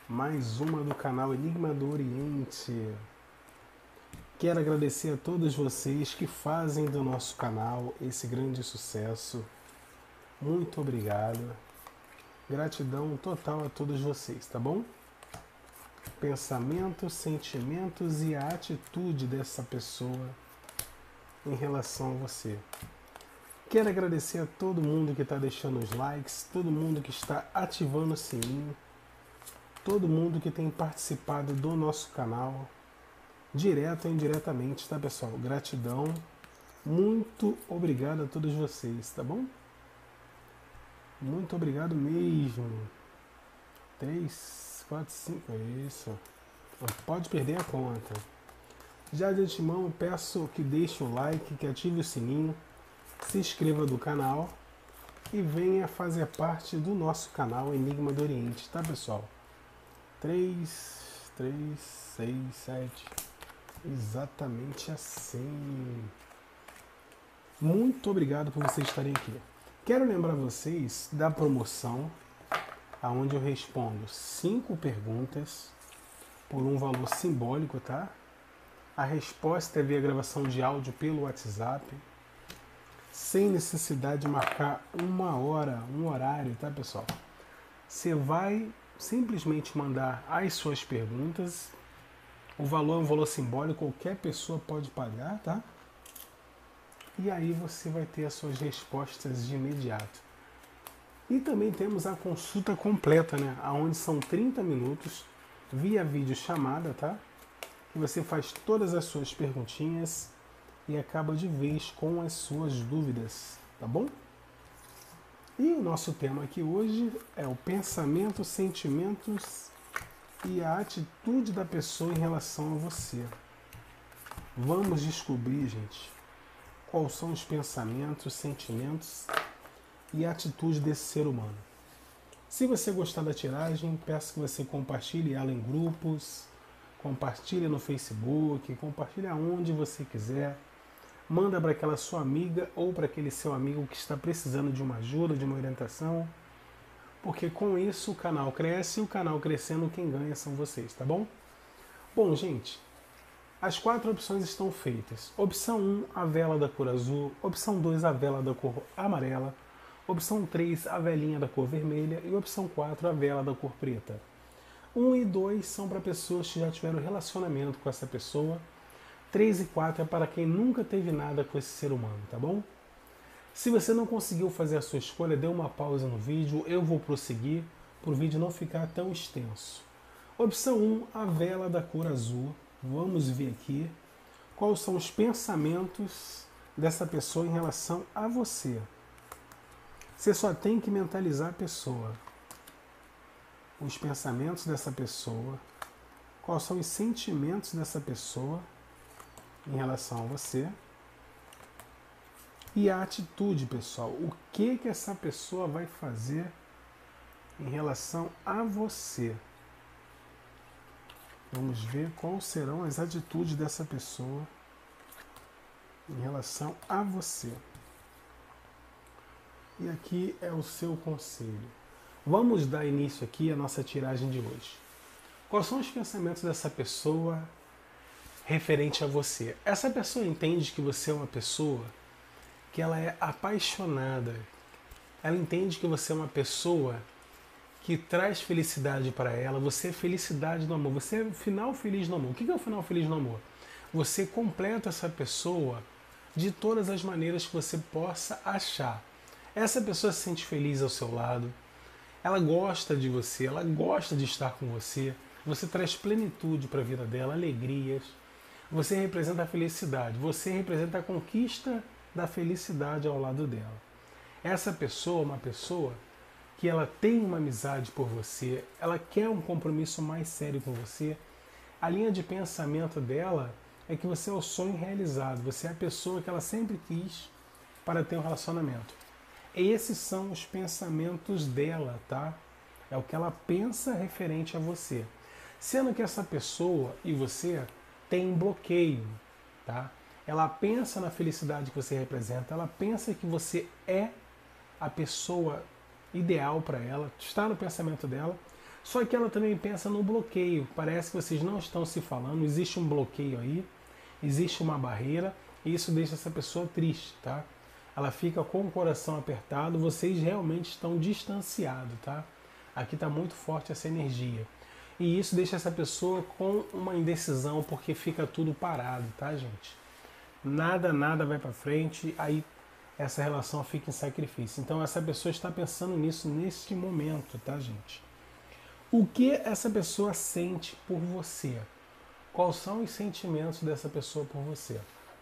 mais uma do canal Enigma do Oriente. Quero agradecer a todos vocês que fazem do nosso canal esse grande sucesso. Muito obrigado. Gratidão total a todos vocês, tá bom? Pensamentos, sentimentos e a atitude dessa pessoa em relação a você. Quero agradecer a todo mundo que está deixando os likes, todo mundo que está ativando o sininho, todo mundo que tem participado do nosso canal, direto ou indiretamente, tá, pessoal? Gratidão, muito obrigado a todos vocês, tá bom? Muito obrigado mesmo. 3, 4, 5, é isso. Não pode perder a conta. Já de antemão, peço que deixe o like, que ative o sininho, se inscreva no canal e venha fazer parte do nosso canal Enigma do Oriente, tá, pessoal? 3, 6, 7. Exatamente assim. Muito obrigado por vocês estarem aqui. Quero lembrar vocês da promoção, onde eu respondo 5 perguntas por um valor simbólico, tá? A resposta é via gravação de áudio pelo WhatsApp, sem necessidade de marcar uma hora, um horário, tá, pessoal? Você vai simplesmente mandar as suas perguntas. O valor é um valor simbólico, qualquer pessoa pode pagar, tá? E aí você vai ter as suas respostas de imediato. E também temos a consulta completa, né? Onde são 30 minutos via videochamada, tá? Que você faz todas as suas perguntinhas e acaba de vez com as suas dúvidas, tá bom? E o nosso tema aqui hoje é o pensamento, sentimentos e a atitude da pessoa em relação a você. Vamos descobrir, gente, quais são os pensamentos, sentimentos e a atitude desse ser humano. Se você gostar da tiragem, peço que você compartilhe ela em grupos, compartilhe no Facebook, compartilhe aonde você quiser. Manda para aquela sua amiga ou para aquele seu amigo que está precisando de uma ajuda, de uma orientação. Porque com isso o canal cresce e o canal crescendo quem ganha são vocês, tá bom? Bom, gente, as 4 opções estão feitas. Opção 1, a vela da cor azul. Opção 2, a vela da cor amarela. Opção 3, a velinha da cor vermelha. E opção 4, a vela da cor preta. 1 e 2 são para pessoas que já tiveram relacionamento com essa pessoa. 3 e 4 é para quem nunca teve nada com esse ser humano, tá bom? Se você não conseguiu fazer a sua escolha, dê uma pausa no vídeo, eu vou prosseguir, para o vídeo não ficar tão extenso. Opção 1, a vela da cor azul. Vamos ver aqui quais são os pensamentos dessa pessoa em relação a você. Você só tem que mentalizar a pessoa. Os pensamentos dessa pessoa, quais são os sentimentos dessa pessoa em relação a você e a atitude, pessoal. O que essa pessoa vai fazer em relação a você? Vamos ver quais serão as atitudes dessa pessoa em relação a você. E aqui é o seu conselho. Vamos dar início aqui à nossa tiragem de hoje. Quais são os pensamentos dessa pessoa referente a você? Essa pessoa entende que você é uma pessoa que ela é apaixonada. Ela entende que você é uma pessoa que traz felicidade para ela. Você é felicidade no amor. Você é final feliz no amor. O que é o final feliz no amor? Você completa essa pessoa de todas as maneiras que você possa achar. Essa pessoa se sente feliz ao seu lado. Ela gosta de você. Ela gosta de estar com você. Você traz plenitude para a vida dela, alegrias. Você representa a felicidade. Você representa a conquista da felicidade ao lado dela. Essa pessoa é uma pessoa que ela tem uma amizade por você, ela quer um compromisso mais sério com você. A linha de pensamento dela é que você é o sonho realizado, você é a pessoa que ela sempre quis para ter um relacionamento. Esses são os pensamentos dela, tá? É o que ela pensa referente a você. Sendo que essa pessoa e você tem bloqueio, tá? Ela pensa na felicidade que você representa, ela pensa que você é a pessoa ideal para ela, está no pensamento dela, Só que ela também pensa no bloqueio. Parece que vocês não estão se falando, existe um bloqueio aí, existe uma barreira, e isso deixa essa pessoa triste, tá? Ela fica com o coração apertado, vocês realmente estão distanciados, tá? Aqui está muito forte essa energia. E isso deixa essa pessoa com uma indecisão, porque fica tudo parado, tá, gente? Nada vai para frente, aí essa relação fica em sacrifício. Então essa pessoa está pensando nisso neste momento, tá, gente? O que essa pessoa sente por você? Quais são os sentimentos dessa pessoa por você?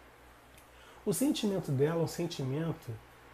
O sentimento dela é um sentimento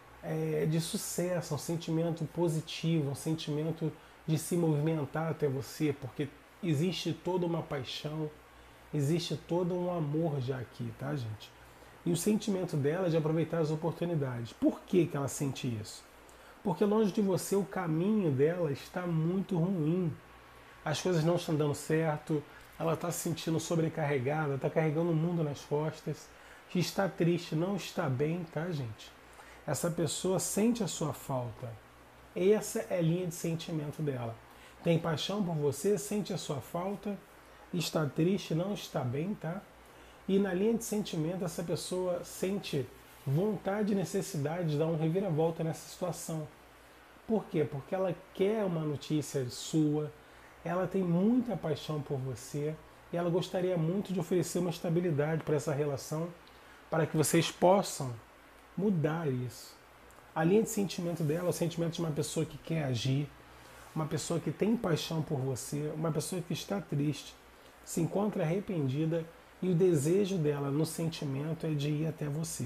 de sucesso, um sentimento positivo, um sentimento de se movimentar até você, porque existe toda uma paixão, existe todo um amor já aqui, tá, gente? E o sentimento dela é de aproveitar as oportunidades. Por que que ela sente isso? Porque longe de você o caminho dela está muito ruim. As coisas não estão dando certo, ela está se sentindo sobrecarregada, está carregando o mundo nas costas, está triste, não está bem, tá, gente? Essa pessoa sente a sua falta. Essa é a linha de sentimento dela. Tem paixão por você, sente a sua falta, está triste, não está bem, tá? E na linha de sentimento, essa pessoa sente vontade e necessidade de dar um reviravolta nessa situação. Por quê? Porque ela quer uma notícia sua, ela tem muita paixão por você e ela gostaria muito de oferecer uma estabilidade para essa relação, para que vocês possam mudar isso. A linha de sentimento dela é o sentimento de uma pessoa que quer agir, uma pessoa que tem paixão por você, uma pessoa que está triste, se encontra arrependida e o desejo dela no sentimento é de ir até você.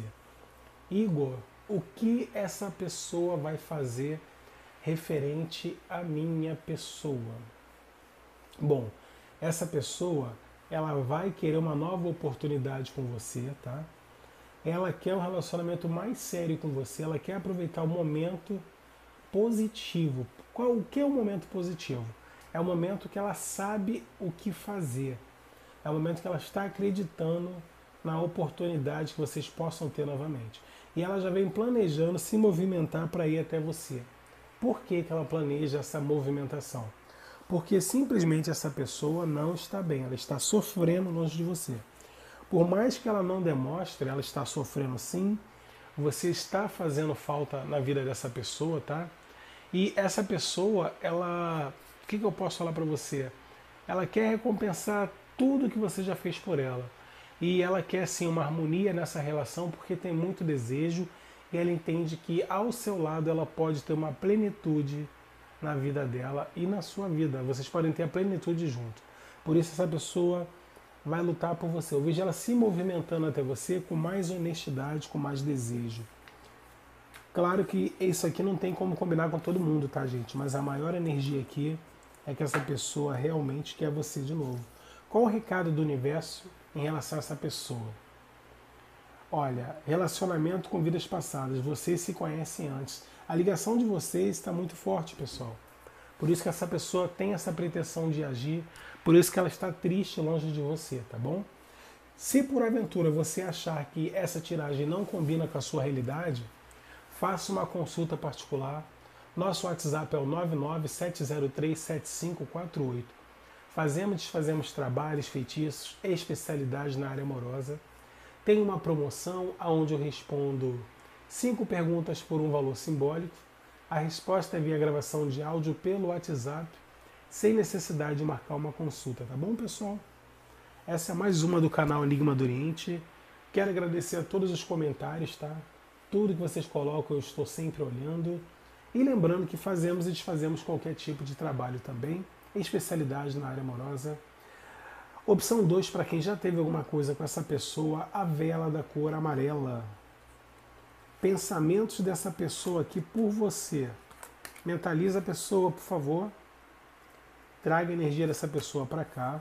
Igor, o que essa pessoa vai fazer referente à minha pessoa? Bom, essa pessoa, ela vai querer uma nova oportunidade com você, tá? Ela quer um relacionamento mais sério com você, ela quer aproveitar o momento positivo. O que é o momento positivo? É o momento que ela sabe o que fazer. É o momento que ela está acreditando na oportunidade que vocês possam ter novamente. E ela já vem planejando se movimentar para ir até você. Por que que ela planeja essa movimentação? Porque simplesmente essa pessoa não está bem, ela está sofrendo longe de você. Por mais que ela não demonstre, ela está sofrendo sim, você está fazendo falta na vida dessa pessoa, tá? E essa pessoa, ela... O que eu posso falar para você? Ela quer recompensar tudo que você já fez por ela. E ela quer sim uma harmonia nessa relação porque tem muito desejo e ela entende que ao seu lado ela pode ter uma plenitude na vida dela e na sua vida. Vocês podem ter a plenitude junto. Por isso essa pessoa vai lutar por você. Eu vejo ela se movimentando até você com mais honestidade, com mais desejo. Claro que isso aqui não tem como combinar com todo mundo, tá, gente? Mas a maior energia aqui é que essa pessoa realmente quer você de novo. Qual o recado do universo em relação a essa pessoa? Olha, relacionamento com vidas passadas. Vocês se conhecem antes. A ligação de vocês está muito forte, pessoal. Por isso que essa pessoa tem essa pretensão de agir. Por isso que ela está triste longe de você, tá bom? Se por aventura você achar que essa tiragem não combina com a sua realidade, faça uma consulta particular. Nosso WhatsApp é o 997037548. Fazemos e desfazemos trabalhos, feitiços, especialidades na área amorosa. Tem uma promoção onde eu respondo 5 perguntas por um valor simbólico. A resposta é via gravação de áudio pelo WhatsApp, sem necessidade de marcar uma consulta, tá bom, pessoal? Essa é mais uma do canal Enigma do Oriente. Quero agradecer a todos os comentários, tá? Tudo que vocês colocam eu estou sempre olhando. E lembrando que fazemos e desfazemos qualquer tipo de trabalho também, especialidade na área amorosa. Opção 2, para quem já teve alguma coisa com essa pessoa, a vela da cor amarela. Pensamentos dessa pessoa aqui por você. Mentaliza a pessoa, por favor. Traga a energia dessa pessoa para cá.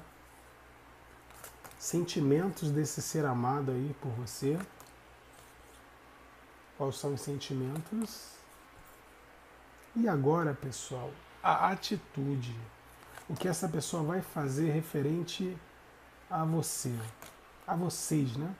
Sentimentos desse ser amado aí por você. Quais são os sentimentos? E agora, pessoal, a atitude. O que essa pessoa vai fazer referente a você. A vocês, né?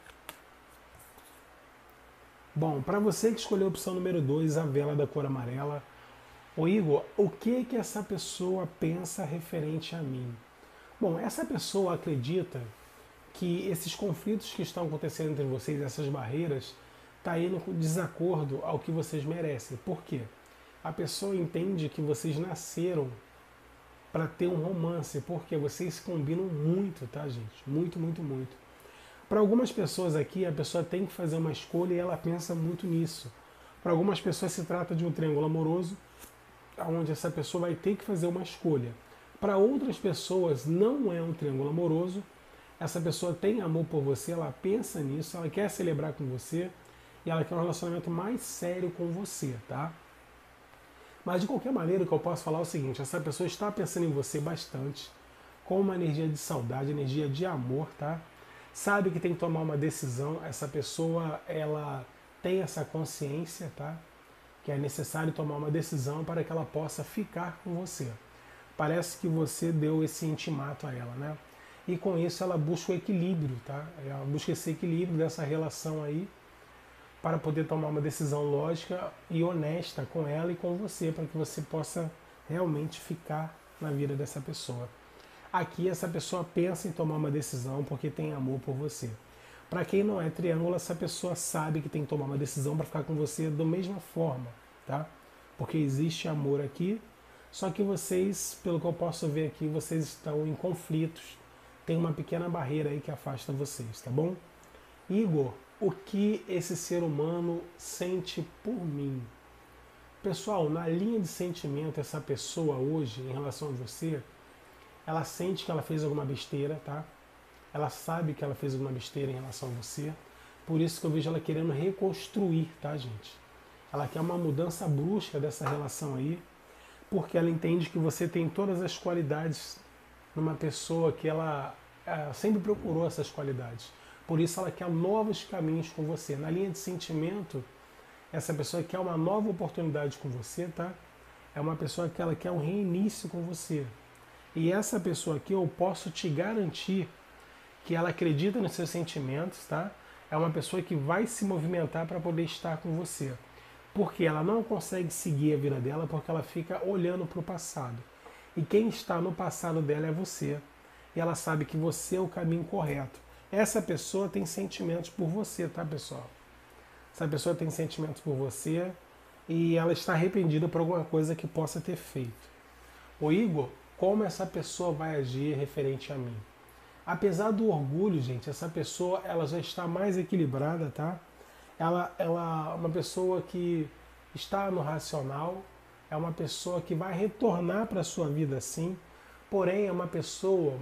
Bom, para você que escolheu a opção número 2, a vela da cor amarela, Ô Igor, o que que essa pessoa pensa referente a mim? Bom, essa pessoa acredita que esses conflitos que estão acontecendo entre vocês, essas barreiras, está indo com desacordo ao que vocês merecem. Por quê? A pessoa entende que vocês nasceram para ter um romance, porque vocês se combinam muito, tá, gente? Muito, muito, muito. Para algumas pessoas aqui, a pessoa tem que fazer uma escolha e ela pensa muito nisso. Para algumas pessoas se trata de um triângulo amoroso, onde essa pessoa vai ter que fazer uma escolha. Para outras pessoas não é um triângulo amoroso, essa pessoa tem amor por você, ela pensa nisso, ela quer celebrar com você e ela quer um relacionamento mais sério com você, tá? Mas de qualquer maneira, o que eu posso falar é o seguinte, essa pessoa está pensando em você bastante, com uma energia de saudade, energia de amor, tá? Sabe que tem que tomar uma decisão, essa pessoa, ela tem essa consciência, tá? Que é necessário tomar uma decisão para que ela possa ficar com você. Parece que você deu esse intimato a ela, né? E com isso ela busca o equilíbrio, tá? Ela busca esse equilíbrio dessa relação aí para poder tomar uma decisão lógica e honesta com ela e com você, para que você possa realmente ficar na vida dessa pessoa. Aqui essa pessoa pensa em tomar uma decisão porque tem amor por você. Para quem não é triângulo, essa pessoa sabe que tem que tomar uma decisão para ficar com você da mesma forma, tá? Porque existe amor aqui, só que vocês, pelo que eu posso ver aqui, vocês estão em conflitos. Tem uma pequena barreira aí que afasta vocês, tá bom? Igor, o que esse ser humano sente por mim? Pessoal, na linha de sentimento, essa pessoa hoje, em relação a você, ela sente que ela fez alguma besteira, tá? Ela sabe que ela fez alguma besteira em relação a você. Por isso que eu vejo ela querendo reconstruir, tá, gente? Ela quer uma mudança brusca dessa relação aí, porque ela entende que você tem todas as qualidades numa pessoa que ela sempre procurou essas qualidades. Por isso ela quer novos caminhos com você. Na linha de sentimento, essa pessoa quer uma nova oportunidade com você, tá? É uma pessoa que ela quer um reinício com você. E essa pessoa aqui, eu posso te garantir que ela acredita nos seus sentimentos, tá? É uma pessoa que vai se movimentar para poder estar com você. Porque ela não consegue seguir a vida dela porque ela fica olhando para o passado. E quem está no passado dela é você. E ela sabe que você é o caminho correto. Essa pessoa tem sentimentos por você, tá, pessoal? Essa pessoa tem sentimentos por você e ela está arrependida por alguma coisa que possa ter feito. Ô Igor, como essa pessoa vai agir referente a mim? Apesar do orgulho, gente, essa pessoa ela já está mais equilibrada, tá? Ela é uma pessoa que está no racional, é uma pessoa que vai retornar para a sua vida sim, porém é uma pessoa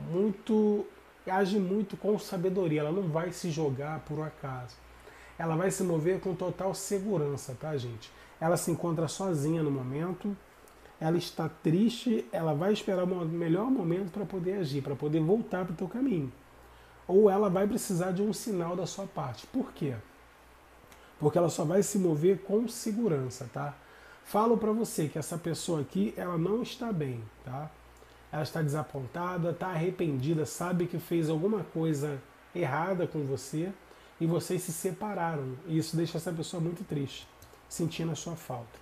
age muito com sabedoria, ela não vai se jogar por um acaso. Ela vai se mover com total segurança, tá, gente? Ela se encontra sozinha no momento, ela está triste, ela vai esperar o melhor momento para poder agir, para poder voltar para o teu caminho. Ou ela vai precisar de um sinal da sua parte. Por quê? Porque ela só vai se mover com segurança, tá? Falo para você que essa pessoa aqui, ela não está bem, tá? Ela está desapontada, está arrependida, sabe que fez alguma coisa errada com você e vocês se separaram. E isso deixa essa pessoa muito triste, sentindo a sua falta.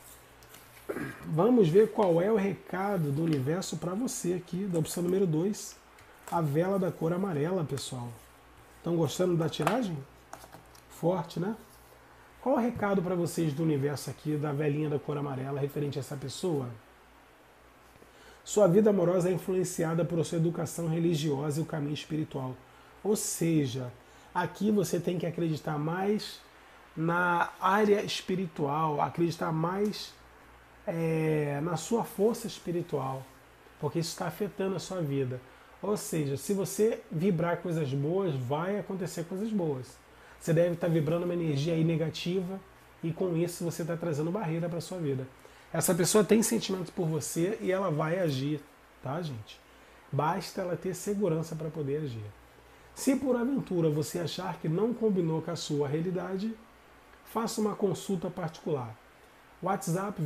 Vamos ver qual é o recado do universo para você aqui, da opção número 2, a vela da cor amarela, pessoal. Estão gostando da tiragem? Forte, né? Qual o recado para vocês do universo aqui, da velinha da cor amarela, referente a essa pessoa? Sua vida amorosa é influenciada por sua educação religiosa e o caminho espiritual. Ou seja, aqui você tem que acreditar mais na área espiritual, acreditar mais na sua força espiritual, porque isso está afetando a sua vida. Ou seja, se você vibrar coisas boas, vai acontecer coisas boas. Você deve estar vibrando uma energia aí negativa e com isso você está trazendo barreira para a sua vida. Essa pessoa tem sentimentos por você e ela vai agir, tá, gente? Basta ela ter segurança para poder agir. Se por aventura você achar que não combinou com a sua realidade, faça uma consulta particular. WhatsApp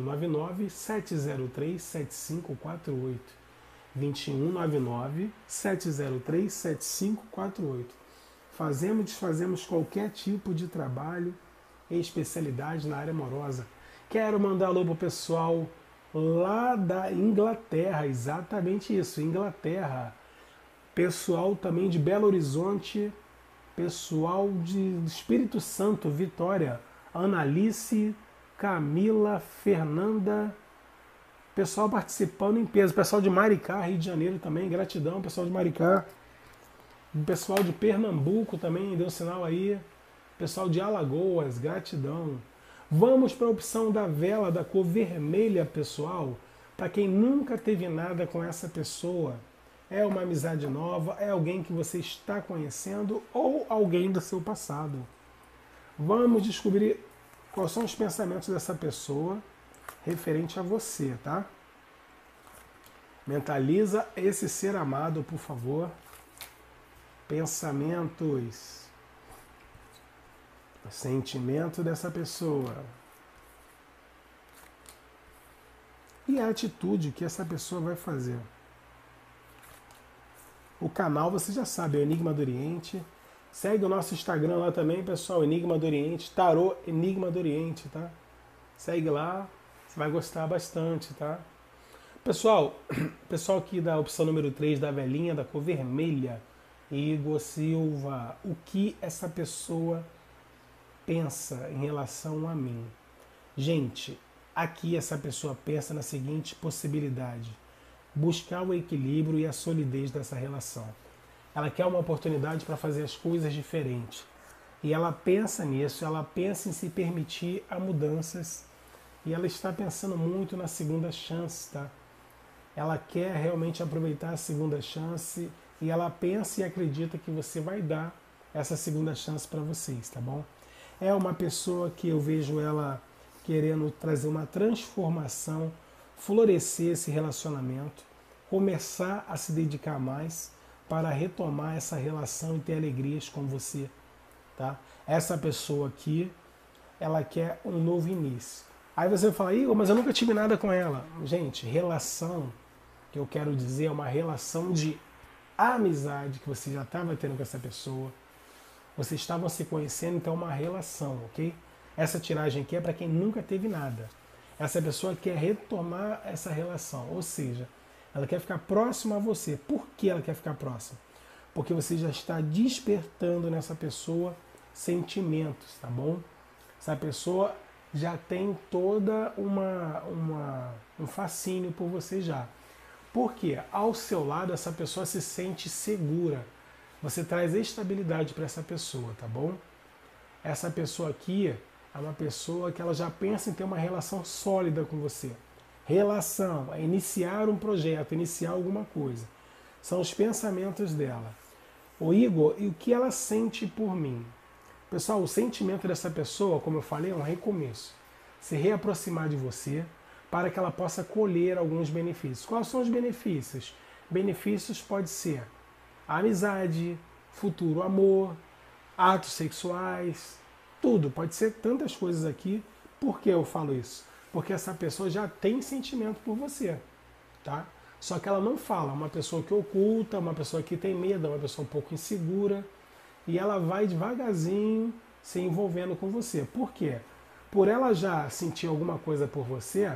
2199-703-7548. 2199-703-7548. Desfazemos qualquer tipo de trabalho e especialidade na área amorosa. Quero mandar alô pro pessoal lá da Inglaterra, exatamente isso, Inglaterra. Pessoal também de Belo Horizonte, pessoal de Espírito Santo, Vitória, Analice, Camila, Fernanda, pessoal participando em peso, pessoal de Maricá, Rio de Janeiro também, gratidão, pessoal de Maricá, pessoal de Pernambuco também, deu sinal aí, pessoal de Alagoas, gratidão. Vamos para a opção da vela da cor vermelha, pessoal, para quem nunca teve nada com essa pessoa. É uma amizade nova, é alguém que você está conhecendo ou alguém do seu passado. Vamos descobrir quais são os pensamentos dessa pessoa referente a você, tá? Mentaliza esse ser amado, por favor. Pensamentos. O sentimento dessa pessoa. E a atitude que essa pessoa vai fazer. O canal você já sabe, é o Enigma do Oriente. Segue o nosso Instagram lá também, pessoal, Enigma do Oriente, Tarô Enigma do Oriente, tá? Segue lá, você vai gostar bastante, tá? Pessoal aqui da opção número 3, da velhinha, da cor vermelha, Igor Silva, o que essa pessoa pensa em relação a mim? Gente, aqui essa pessoa pensa na seguinte possibilidade: buscar o equilíbrio e a solidez dessa relação. Ela quer uma oportunidade para fazer as coisas diferentes. E ela pensa nisso, ela pensa em se permitir a mudanças. E ela está pensando muito na segunda chance, tá? Ela quer realmente aproveitar a segunda chance e ela pensa e acredita que você vai dar essa segunda chance para vocês, tá bom? É uma pessoa que eu vejo ela querendo trazer uma transformação, florescer esse relacionamento, começar a se dedicar mais para retomar essa relação e ter alegrias com você, tá? Essa pessoa aqui, ela quer um novo início. Aí você fala, Igor, mas eu nunca tive nada com ela. Gente, relação, que eu quero dizer, é uma relação de amizade que você já estava tendo com essa pessoa. Vocês estavam se conhecendo, então é uma relação, ok? Essa tiragem aqui é para quem nunca teve nada. Essa pessoa quer retomar essa relação, ou seja, ela quer ficar próxima a você. Por que ela quer ficar próxima? Porque você já está despertando nessa pessoa sentimentos, tá bom? Essa pessoa já tem toda um fascínio por você já. Porque ao seu lado essa pessoa se sente segura. Você traz estabilidade para essa pessoa, tá bom? Essa pessoa aqui é uma pessoa que ela já pensa em ter uma relação sólida com você. Relação, é iniciar um projeto, iniciar alguma coisa. São os pensamentos dela. O Igor, e o que ela sente por mim? Pessoal, o sentimento dessa pessoa, como eu falei, é um recomeço. Se reaproximar de você para que ela possa colher alguns benefícios. Quais são os benefícios? Benefícios pode ser amizade, futuro amor, atos sexuais, tudo. Pode ser tantas coisas aqui. Por que eu falo isso? Porque essa pessoa já tem sentimento por você, tá? Só que ela não fala, uma pessoa que oculta, uma pessoa que tem medo, uma pessoa um pouco insegura, e ela vai devagarzinho se envolvendo com você. Por quê? Por ela já sentir alguma coisa por você,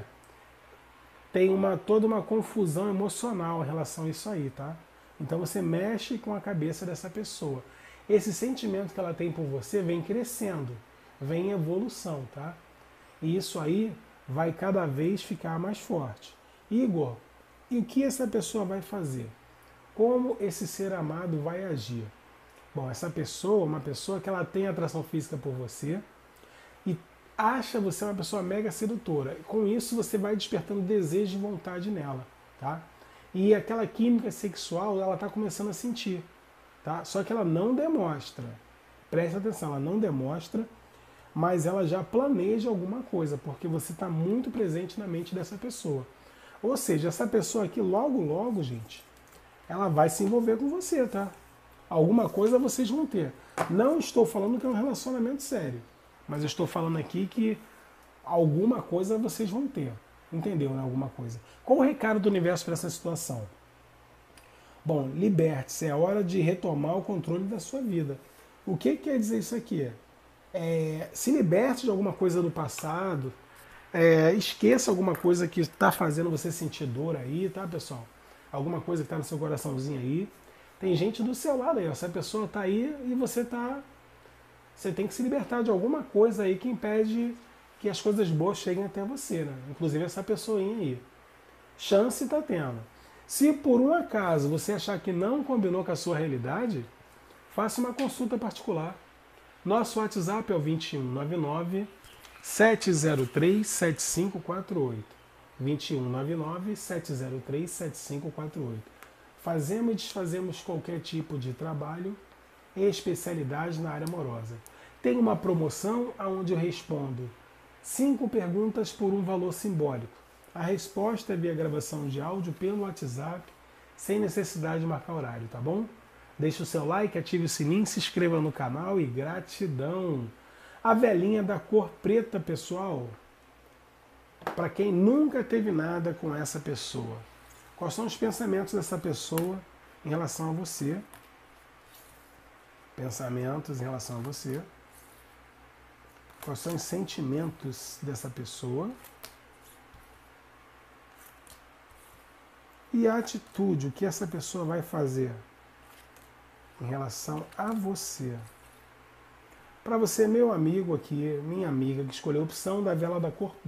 tem toda uma confusão emocional em relação a isso aí, tá? Então você mexe com a cabeça dessa pessoa. Esse sentimento que ela tem por você vem crescendo, vem em evolução, tá? E isso aí vai cada vez ficar mais forte. Igor, e o que essa pessoa vai fazer? Como esse ser amado vai agir? Bom, essa pessoa é uma pessoa que ela tem atração física por você e acha você uma pessoa mega sedutora. Com isso você vai despertando desejo e vontade nela, tá? E aquela química sexual ela está começando a sentir, tá? Só que ela não demonstra. Preste atenção, ela não demonstra, mas ela já planeja alguma coisa, porque você está muito presente na mente dessa pessoa. Ou seja, essa pessoa aqui logo, gente, ela vai se envolver com você, tá? Alguma coisa vocês vão ter. Não estou falando que é um relacionamento sério, mas eu estou falando aqui que alguma coisa vocês vão ter. Entendeu, né? Alguma coisa. Qual o recado do universo para essa situação? Bom, liberte-se, é hora de retomar o controle da sua vida. O que quer dizer isso aqui? Se liberte de alguma coisa do passado, Esqueça alguma coisa que está fazendo você sentir dor aí, tá, pessoal? Alguma coisa que está no seu coraçãozinho aí. Tem gente do seu lado aí, ó. Essa pessoa está aí e você tá. Você tem que se libertar de alguma coisa aí que impede que as coisas boas cheguem até você, né? Inclusive essa pessoinha aí. Chance está tendo. Se por um acaso você achar que não combinou com a sua realidade, faça uma consulta particular. Nosso WhatsApp é o 2199 703 7548. 2199 703 7548. Fazemos e desfazemos qualquer tipo de trabalho e especialidade na área amorosa. Tem uma promoção onde eu respondo 5 perguntas por um valor simbólico. A resposta é via gravação de áudio pelo WhatsApp, sem necessidade de marcar horário, tá bom? Deixe o seu like, ative o sininho, se inscreva no canal e gratidão. A velhinha da cor preta, pessoal, para quem nunca teve nada com essa pessoa. Quais são os pensamentos dessa pessoa em relação a você? Pensamentos em relação a você. Quais são os sentimentos dessa pessoa? E a atitude, o que essa pessoa vai fazer em relação a você. Para você, meu amigo aqui, minha amiga, que escolheu a opção da vela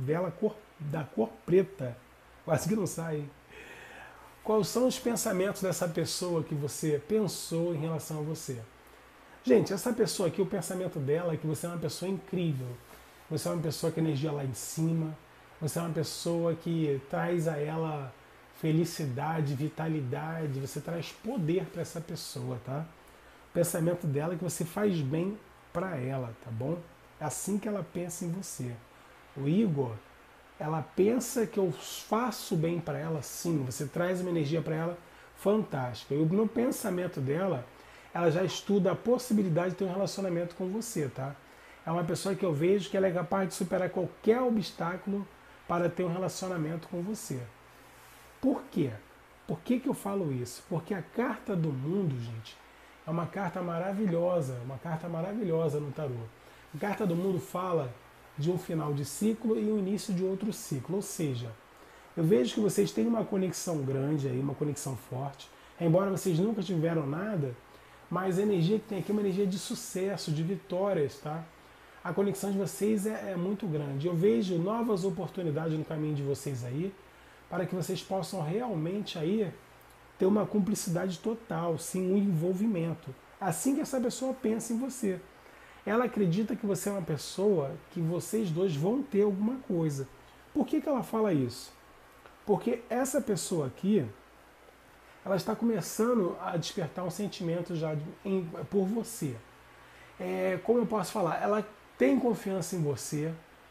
da cor preta, quase que não sai, hein? Quais são os pensamentos dessa pessoa que você pensou em relação a você? Gente, essa pessoa aqui, o pensamento dela é que você é uma pessoa incrível. Você é uma pessoa com energia lá em cima. Você é uma pessoa que traz a ela felicidade, vitalidade. Você traz poder para essa pessoa, tá? O pensamento dela é que você faz bem para ela, tá bom? É assim que ela pensa em você. O Igor, ela pensa que eu faço bem para ela, sim. Você traz uma energia para ela fantástica. E no pensamento dela, ela já estuda a possibilidade de ter um relacionamento com você, tá? É uma pessoa que eu vejo que ela é capaz de superar qualquer obstáculo para ter um relacionamento com você. Por quê? Por que eu falo isso? Porque a carta do mundo, gente, é uma carta maravilhosa no tarô. A carta do mundo fala de um final de ciclo e o início de outro ciclo, ou seja, eu vejo que vocês têm uma conexão grande aí, uma conexão forte, embora vocês nunca tiveram nada, mas a energia que tem aqui é uma energia de sucesso, de vitórias, tá? A conexão de vocês é muito grande. Eu vejo novas oportunidades no caminho de vocês aí, para que vocês possam realmente aí ter uma cumplicidade total, sim, um envolvimento. Assim que essa pessoa pensa em você. Ela acredita que você é uma pessoa que vocês dois vão ter alguma coisa. Por que ela fala isso? Porque essa pessoa aqui, ela está começando a despertar um sentimento já por você. Como eu posso falar? Ela tem confiança em você,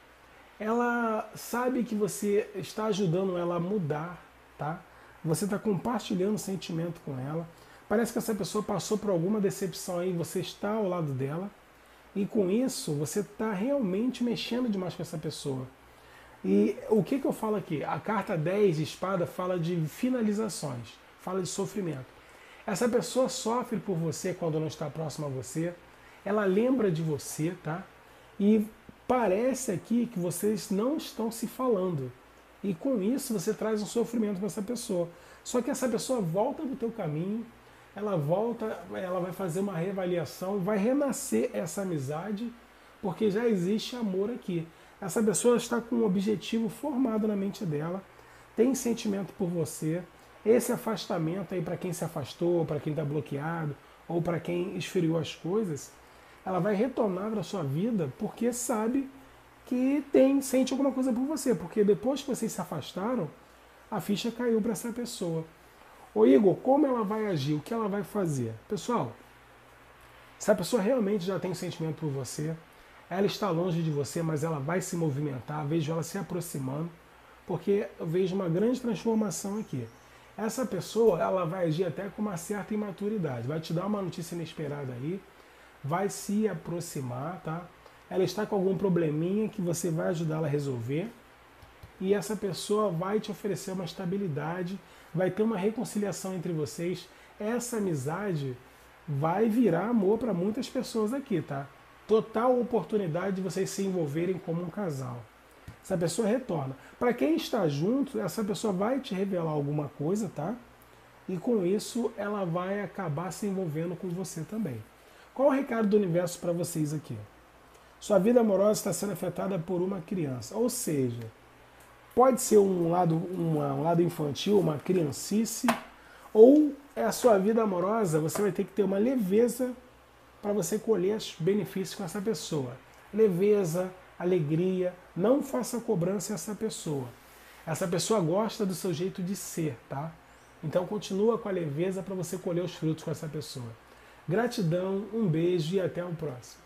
ela sabe que você está ajudando ela a mudar, tá? Você está compartilhando sentimento com ela. Parece que essa pessoa passou por alguma decepção aí, você está ao lado dela, e com isso você está realmente mexendo demais com essa pessoa. E o que eu falo aqui? A carta 10 de espada fala de finalizações, fala de sofrimento. Essa pessoa sofre por você quando não está próxima a você, ela lembra de você, tá? E parece aqui que vocês não estão se falando. E com isso você traz um sofrimento para essa pessoa. Só que essa pessoa volta do teu caminho, ela volta, ela vai fazer uma reavaliação, vai renascer essa amizade, porque já existe amor aqui. Essa pessoa está com um objetivo formado na mente dela, tem sentimento por você. Esse afastamento aí para quem se afastou, para quem está bloqueado, ou para quem esfriou as coisas, ela vai retornar para a sua vida porque sabe que sente alguma coisa por você. Porque depois que vocês se afastaram, a ficha caiu para essa pessoa. Ô Igor, como ela vai agir? O que ela vai fazer? Pessoal, se a pessoa realmente já tem um sentimento por você, ela está longe de você, mas ela vai se movimentar, vejo ela se aproximando, porque eu vejo uma grande transformação aqui. Essa pessoa, ela vai agir até com uma certa imaturidade, vai te dar uma notícia inesperada aí, vai se aproximar, tá? Ela está com algum probleminha que você vai ajudá-la a resolver, e essa pessoa vai te oferecer uma estabilidade, vai ter uma reconciliação entre vocês. Essa amizade vai virar amor para muitas pessoas aqui, tá? Total oportunidade de vocês se envolverem como um casal. essa pessoa retorna. Para quem está junto, essa pessoa vai te revelar alguma coisa, tá? E com isso ela vai acabar se envolvendo com você também. Qual o recado do universo para vocês aqui? Sua vida amorosa está sendo afetada por uma criança, ou seja, pode ser um lado infantil, uma criancice, ou é a sua vida amorosa, você vai ter que ter uma leveza para você colher os benefícios com essa pessoa. Leveza, alegria, não faça cobrança a essa pessoa. Essa pessoa gosta do seu jeito de ser, tá? Então continua com a leveza para você colher os frutos com essa pessoa. Gratidão, um beijo e até o próximo.